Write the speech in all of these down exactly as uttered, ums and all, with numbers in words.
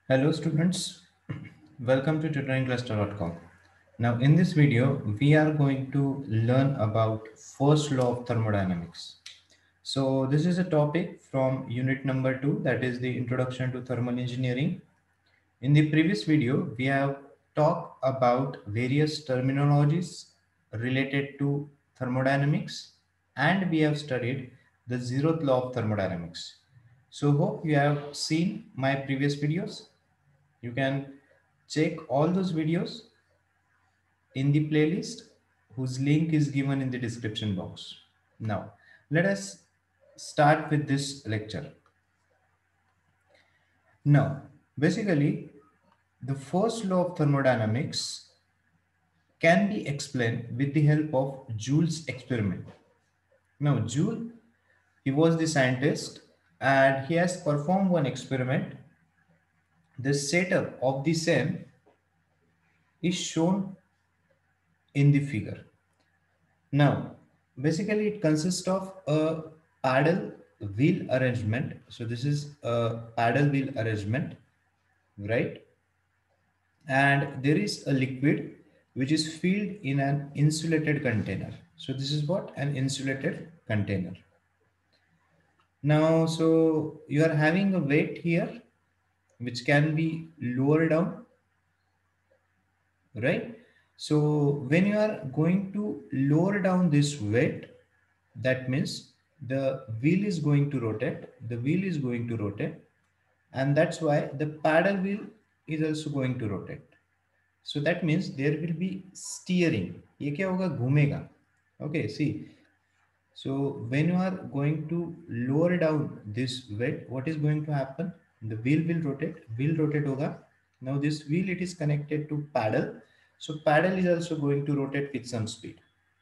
Hello students, welcome to tutoring cluster dot com. Now in this video, we are going to learn about first law of thermodynamics. So this is a topic from unit number two, that is the introduction to thermal engineering. In the previous video, we have talked about various terminologies related to thermodynamics and we have studied the zeroth law of thermodynamics. So hope you have seen my previous videos. You can check all those videos in the playlist whose link is given in the description box. Now, let us start with this lecture. Now, basically, the first law of thermodynamics can be explained with the help of Joule's experiment. Now, Joule, he was the scientist and he has performed one experiment. The setup of the same is shown in the figure. Now, basically it consists of a paddle wheel arrangement. So this is a paddle wheel arrangement, right? And there is a liquid which is filled in an insulated container. So this is what an insulated container. Now, so you are having a weight here which can be lower down, right? So when you are going to lower down this weight, that means the wheel is going to rotate, the wheel is going to rotate, and that's why the paddle wheel is also going to rotate. So that means there will be steering. ये क्या होगा? घूमेगा. Okay, see. So when you are going to lower down this weight, what is going to happen? The wheel will rotate, wheel rotate hoga. Now this wheel, it is connected to paddle. So paddle is also going to rotate with some speed.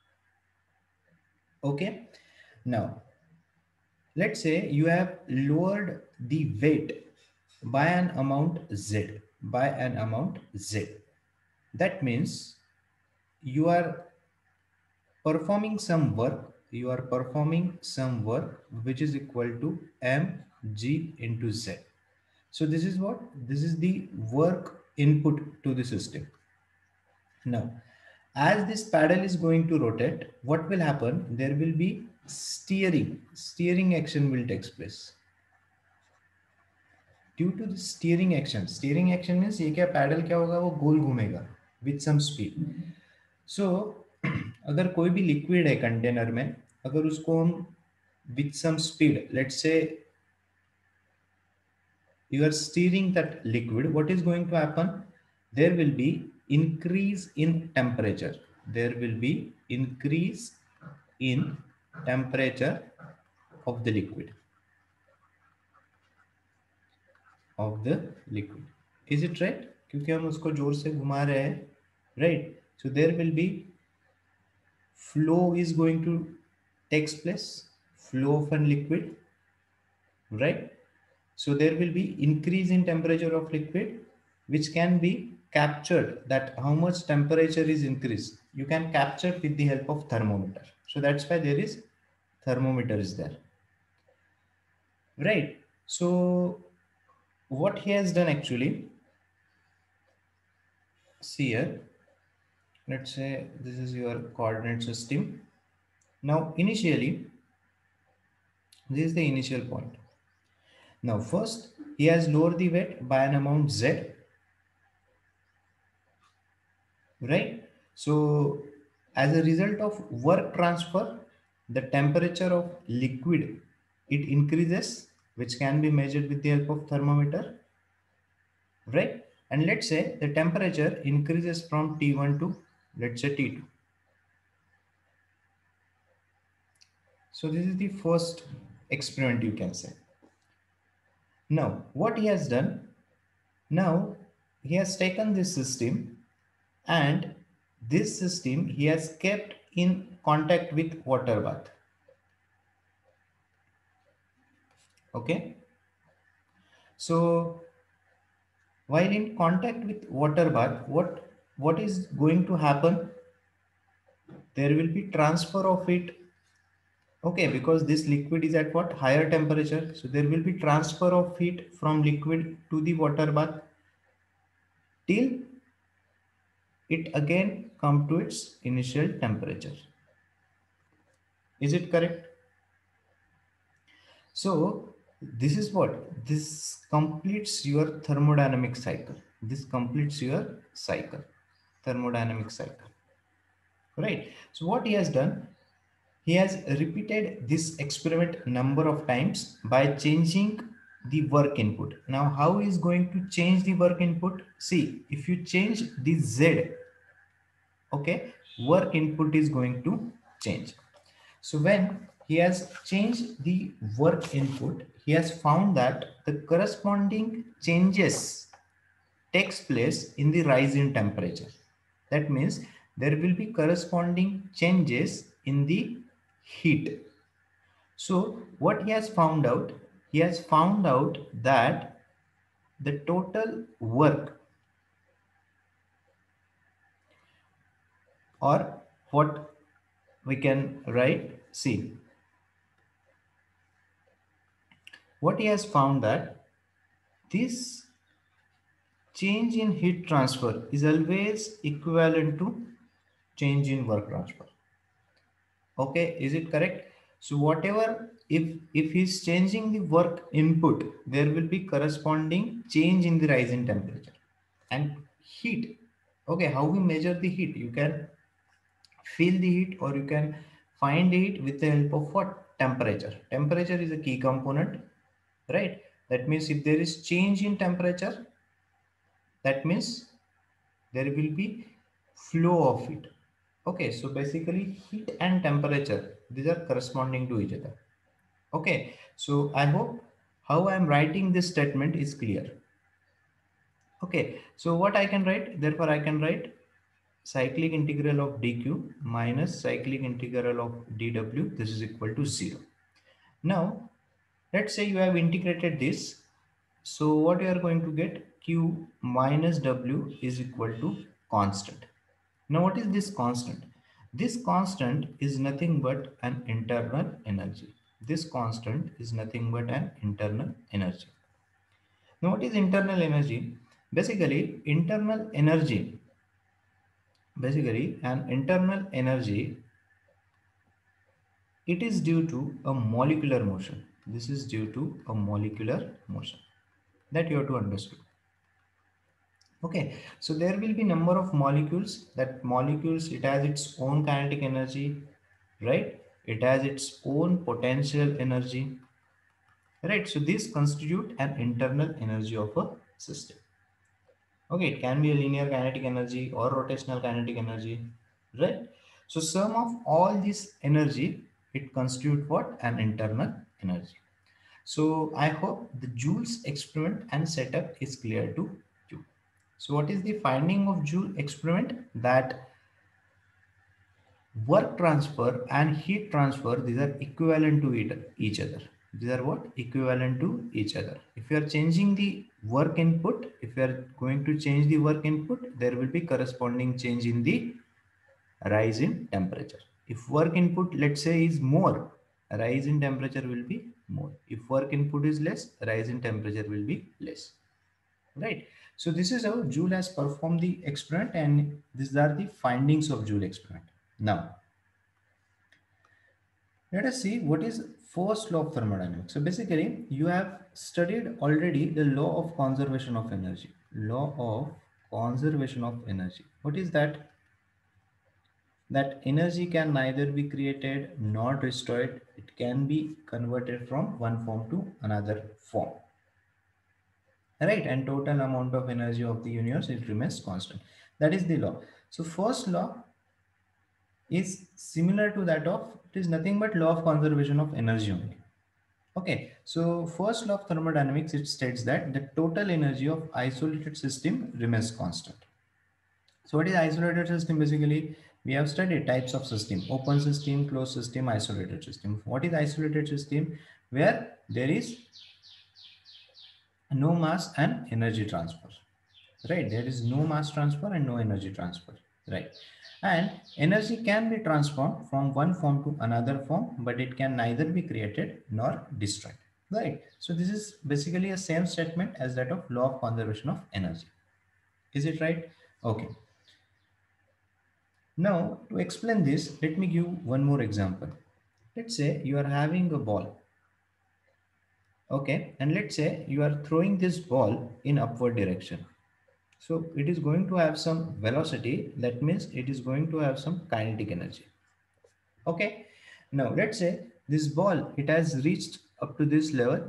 Okay. Now, let's say you have lowered the weight by an amount Z, by an amount Z. That means you are performing some work, you are performing some work which is equal to mg into Z. So this is what? This is the work input to the system. Now, as this paddle is going to rotate, what will happen? There will be steering. Steering action will take place. Due to the steering action, steering action means ये क्या pedal क्या होगा? वो गोल घूमेगा with some speed. So अगर कोई भी liquid है कंटेनर में, अगर उसको हम with some speed, let's say you are steering that liquid, what is going to happen? There will be increase in temperature. There will be increase in temperature of the liquid. Of the liquid. Is it right? क्योंकि हम उसको जोर से घुमा रहे हैं, right? So there will be flow is going to takes place, flow of a liquid, right? So there will be increase in temperature of liquid, which can be captured. That how much temperature is increased, you can capture with the help of thermometer. So that's why there is thermometer is there, right? So what he has done actually, see here, let's say this is your coordinate system. Now initially, this is the initial point. Now first he has lowered the weight by an amount Z, right? So as a result of work transfer, the temperature of liquid, it increases, which can be measured with the help of thermometer, right? And let's say the temperature increases from T one to, let's say, T two. So this is the first experiment, you can say. Now what he has done, now he has taken this system and this system he has kept in contact with water bath. Okay. So while in contact with water bath, what, what is going to happen? There will be transfer of it. Okay, because this liquid is at what? Higher temperature. So there will be transfer of heat from liquid to the water bath. till it again come to its initial temperature. Is it correct? So this is what this completes your thermodynamic cycle. This completes your cycle, thermodynamic cycle, right? So what he has done, he has repeated this experiment number of times by changing the work input. Now how he is going to change the work input? See, if you change the Z, okay, work input is going to change. So when he has changed the work input, he has found that the corresponding changes takes place in the rise in temperature. That means there will be corresponding changes in the heat. So what he has found out, he has found out that the total work, or what we can write, see, what he has found that this change in heat transfer is always equivalent to change in work transfer. Okay, is it correct? So whatever, if if he's changing the work input, there will be corresponding change in the rise in temperature and heat. Okay, how we measure the heat? You can feel the heat, or you can find it with the help of what? Temperature. Temperature is a key component, right? That means if there is change in temperature, that means there will be flow of heat. Okay, so basically heat and temperature, these are corresponding to each other. Okay, so I hope how I am writing this statement is clear. Okay, so what I can write, therefore I can write cyclic integral of dq minus cyclic integral of dw, this is equal to zero. Now let's say you have integrated this. So what you are going to get, q minus w is equal to constant. Now what is this constant? This constant is nothing but an internal energy. This constant is nothing but an internal energy. Now what is internal energy? Basically internal energy, basically an internal energy, it is due to a molecular motion. This is due to a molecular motion that you have to understand. Okay, so there will be number of molecules. That molecules, it has its own kinetic energy, right? It has its own potential energy, right? So this constitute an internal energy of a system. Okay, it can be a linear kinetic energy or rotational kinetic energy, right? So sum of all this energy, it constitute what? An internal energy. So I hope the Joule's experiment and setup is clear to you. So what is the finding of Joule experiment? That work transfer and heat transfer, these are equivalent to each other. These are what? Equivalent to each other. If you are changing the work input, if you are going to change the work input, there will be corresponding change in the rise in temperature. If work input, let's say, is more, rise in temperature will be more. If work input is less, rise in temperature will be less, right? So this is how Joule has performed the experiment, and these are the findings of Joule experiment. Now let us see what is first law of thermodynamics. So basically you have studied already the law of conservation of energy. Law of conservation of energy. What is that? That energy can neither be created nor destroyed. It can be converted from one form to another form, right? And total amount of energy of the universe, it remains constant. That is the law. So first law is similar to that of, it is nothing but law of conservation of energy only. Okay, so first law of thermodynamics, it states that the total energy of isolated system remains constant. So what is isolated system? Basically we have studied types of system: open system, closed system, isolated system. What is isolated system? Where there is no mass and energy transfer, right? There is no mass transfer and no energy transfer, right? And energy can be transformed from one form to another form, but it can neither be created nor destroyed, right? So this is basically a same statement as that of law of conservation of energy. Is it right? Okay. Now, to explain this, let me give one more example. Let's say you are having a ball, okay, and let's say you are throwing this ball in upward direction. So it is going to have some velocity, that means it is going to have some kinetic energy. Okay, now let's say this ball, it has reached up to this level,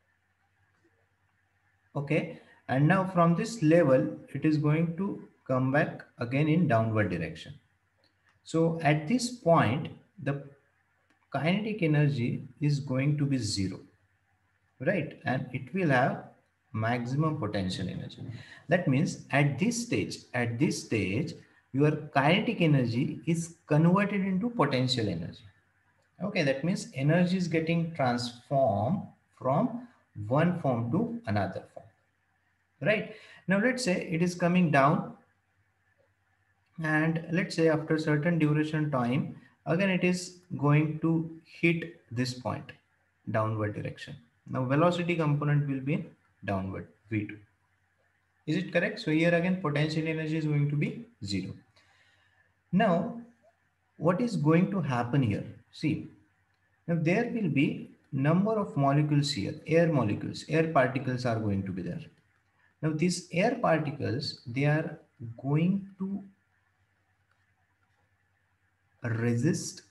okay, and now from this level, it is going to come back again in downward direction. So at this point, the kinetic energy is going to be zero, right? And it will have maximum potential energy. That means at this stage, at this stage, your kinetic energy is converted into potential energy. Okay, that means energy is getting transformed from one form to another form, right? Now let's say it is coming down, and let's say after certain duration time, again it is going to hit this point, downward direction. Now velocity component will be downward, v two. Is it correct? So here again potential energy is going to be zero. Now what is going to happen here? See, now there will be number of molecules here, air molecules, air particles are going to be there. Now these air particles, they are going to resist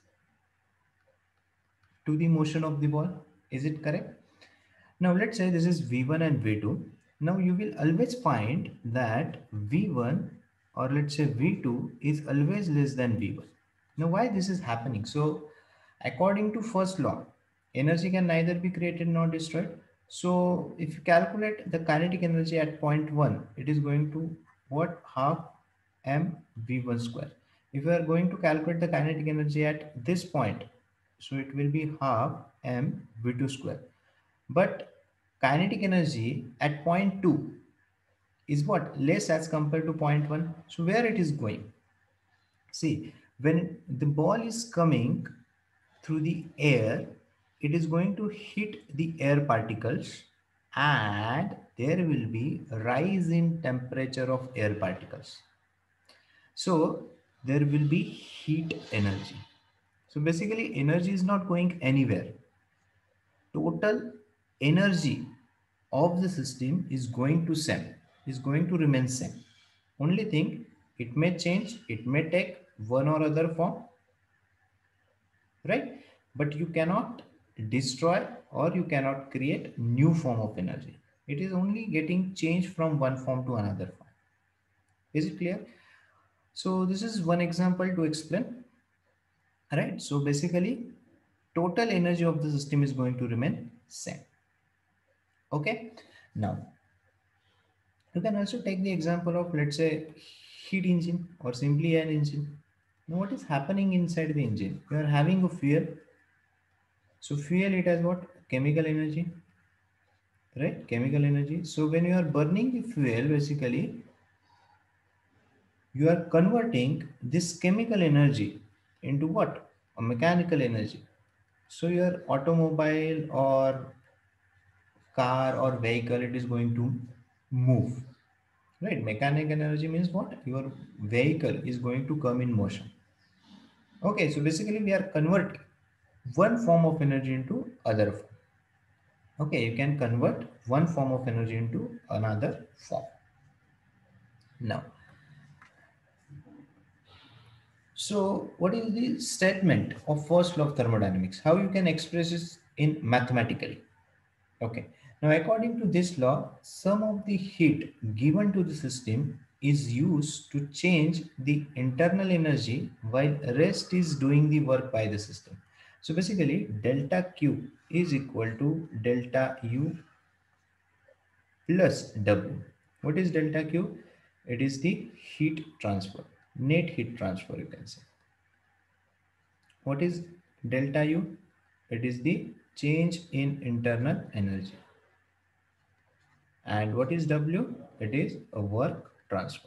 to the motion of the ball. Is it correct? Now let's say this is v one and v two. Now you will always find that v one, or let's say v two, is always less than v one. Now why this is happening? So according to first law, energy can neither be created nor destroyed. So if you calculate the kinetic energy at point one, it is going to what? Half m v one square. If you are going to calculate the kinetic energy at this point, so it will be half m v two square. But kinetic energy at point two is what? Less as compared to point one. So where it is going? See, when the ball is coming through the air, it is going to hit the air particles, and there will be a rise in temperature of air particles. So there will be heat energy. So basically energy is not going anywhere. Total energy of the system is going to same, is going to remain same. Only thing, it may change, it may take one or other form, right? But you cannot destroy or you cannot create new form of energy. It is only getting changed from one form to another form. Is it clear? So this is one example to explain, right? So basically total energy of the system is going to remain same. Okay, now you can also take the example of, let's say, heat engine or simply an engine. Now what is happening inside the engine? You are having a fuel. So fuel, it has what? Chemical energy, right? Chemical energy. So when you are burning the fuel, basically you are converting this chemical energy into what? A mechanical energy. So your automobile or car or vehicle, it is going to move, right? Mechanical energy means what? Your vehicle is going to come in motion. Okay, so basically we are converting one form of energy into other form. Okay, you can convert one form of energy into another form. Now, so what is the statement of first law of thermodynamics? How you can express this in mathematically? Okay. Now, according to this law, some of the heat given to the system is used to change the internal energy while rest is doing the work by the system. So basically, delta Q is equal to delta U plus W. What is delta Q? It is the heat transfer, net heat transfer, you can say. What is delta U? It is the change in internal energy. And what is W? It is a work transfer.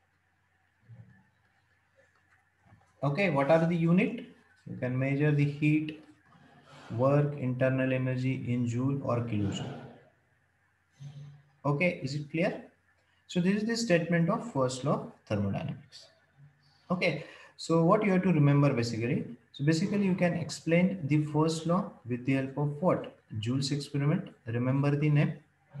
Okay, what are the unit? You can measure the heat, work, internal energy in joule or kilojoule. Okay, is it clear? So this is the statement of first law of thermodynamics. Okay, so what you have to remember basically, so basically you can explain the first law with the help of what? Joule's experiment. Remember the name.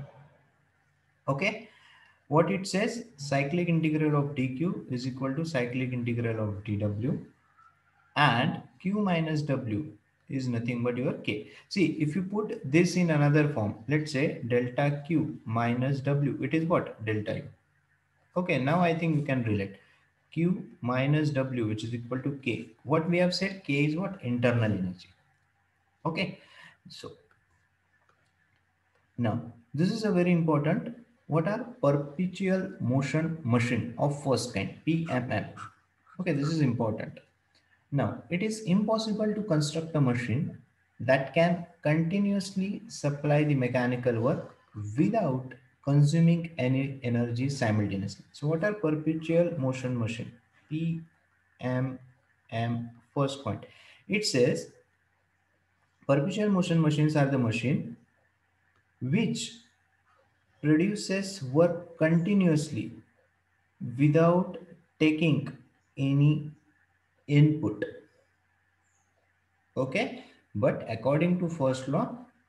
Okay, what it says, cyclic integral of dq is equal to cyclic integral of dw, and q minus w is nothing but your k. See, if you put this in another form, let's say delta q minus w, it is what? Delta u. Okay, now I think you can relate. Q minus W, which is equal to K. What we have said, K is what? Internal energy. Okay, so now this is a very important. What are perpetual motion machine of first kind, P M M? Okay, this is important. Now, it is impossible to construct a machine that can continuously supply the mechanical work without consuming any energy simultaneously. So, what are perpetual motion machine? P M M, first point. It says perpetual motion machines are the machine which produces work continuously without taking any input. Okay, but according to first law,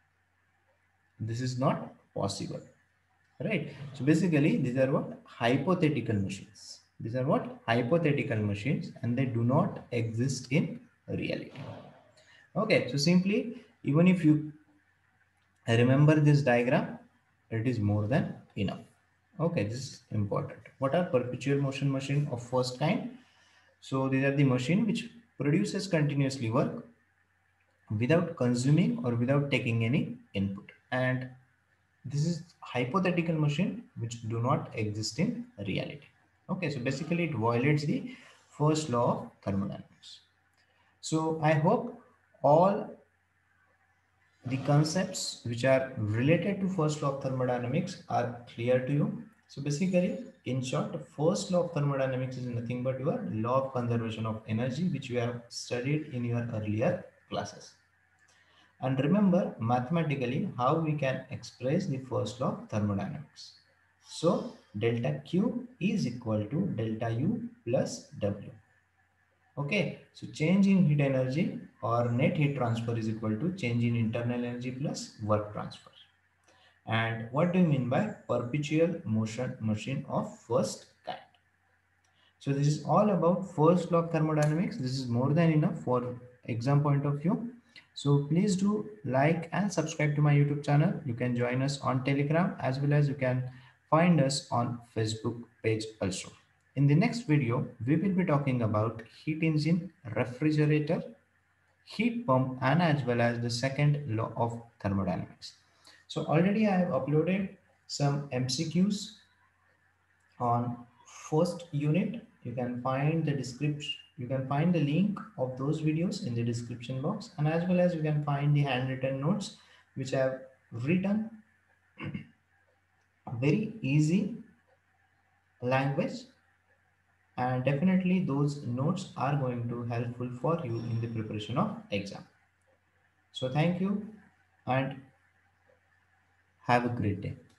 this is not possible, right? So basically these are what? Hypothetical machines. These are what? Hypothetical machines, and they do not exist in reality. Okay, so simply, even if you remember this diagram, it is more than enough. Okay, this is important. What are perpetual motion machine of first kind? So these are the machine which produces continuously work without consuming or without taking any input, and this is hypothetical machine which do not exist in reality. Okay, so basically it violates the first law of thermodynamics. So I hope all the concepts which are related to first law of thermodynamics are clear to you. So basically, in short, first law of thermodynamics is nothing but your law of conservation of energy, which you have studied in your earlier classes. And remember mathematically how we can express the first law of thermodynamics. So delta Q is equal to delta U plus W. Okay, so change in heat energy or net heat transfer is equal to change in internal energy plus work transfer. And what do you mean by perpetual motion machine of first kind? So this is all about first law of thermodynamics. This is more than enough for exam point of view. So please do like and subscribe to my YouTube channel. You can join us on Telegram, as well as you can find us on Facebook page also. In the next video, we will be talking about heat engine, refrigerator, heat pump, and as well as the second law of thermodynamics. So already I have uploaded some M C Qs on first unit. You can find the description, you can find the link of those videos in the description box, and as well as you can find the handwritten notes which I have written very easy language, and definitely those notes are going to helpful for you in the preparation of exam. So thank you and have a great day.